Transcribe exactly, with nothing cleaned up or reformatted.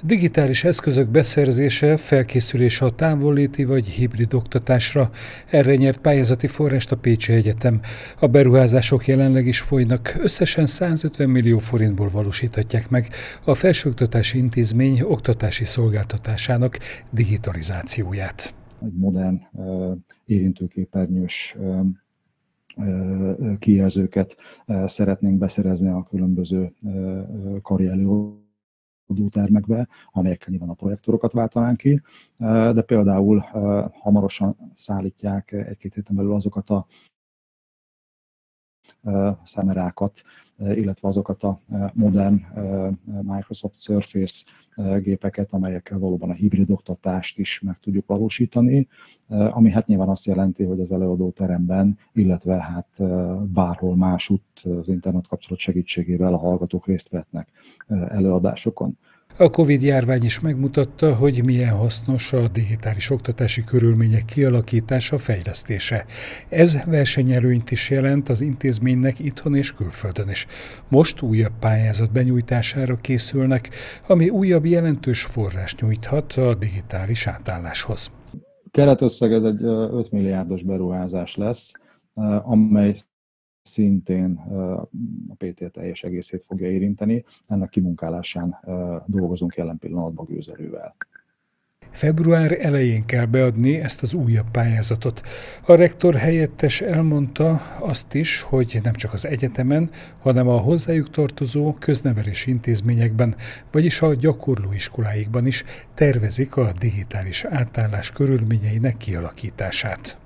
Digitális eszközök beszerzése, felkészülése a távolléti vagy hibrid oktatásra. Erre nyert pályázati forrást a Pécsi Egyetem. A beruházások jelenleg is folynak, összesen százötven millió forintból valósíthatják meg a felsőoktatási intézmény oktatási szolgáltatásának digitalizációját. Egy modern, érintőképernyős kijelzőket szeretnénk beszerezni a különböző kari előadótermekbe, amelyekkel nyilván a projektorokat váltanánk ki, de például hamarosan szállítják egy-két héten belül azokat a szemerákat, illetve azokat a modern Microsoft Surface gépeket, amelyekkel valóban a hibrid oktatást is meg tudjuk valósítani, ami hát nyilván azt jelenti, hogy az előadóteremben, illetve hát bárhol másutt az internet kapcsolat segítségével a hallgatók részt vehetnek előadásokon. A Covid-járvány is megmutatta, hogy milyen hasznos a digitális oktatási körülmények kialakítása, fejlesztése. Ez versenyelőnyt is jelent az intézménynek itthon és külföldön is. Most újabb pályázat benyújtására készülnek, ami újabb jelentős forrást nyújthat a digitális átálláshoz. Keretösszeg ez egy öt milliárdos beruházás lesz, amely szintén a pé té teljes egészét fogja érinteni. Ennek kimunkálásán dolgozunk jelen pillanatban gőzerővel. Február elején kell beadni ezt az újabb pályázatot. A rektor helyettes elmondta azt is, hogy nem csak az egyetemen, hanem a hozzájuk tartozó köznevelési intézményekben, vagyis a gyakorlóiskoláikban is tervezik a digitális átállás körülményeinek kialakítását.